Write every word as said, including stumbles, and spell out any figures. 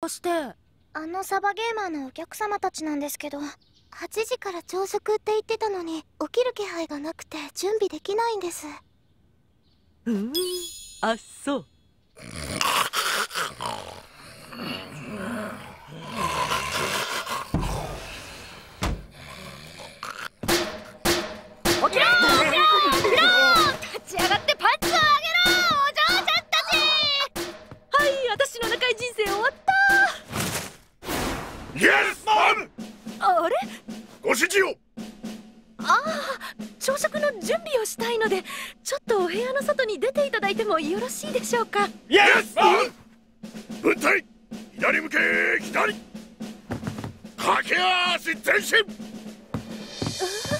かして。 あのサバゲーマーのお客様たちなんですけど、はちじから朝食って言ってたのに起きる気配がなくて準備できないんです。 うーん、あ、そう。 起きろー起きろー起きろー、立ち上がってパンツをあげろー、お嬢ちゃんたち。 はい、私の長い人生終わったイエスマン。 ー。あれ、 ご指示を。 ああ、朝食の準備をしたいので、ちょっとお部屋の外に出ていただいてもよろしいでしょうか。 イエスマン。分隊左向け、左。駆け足前進。 う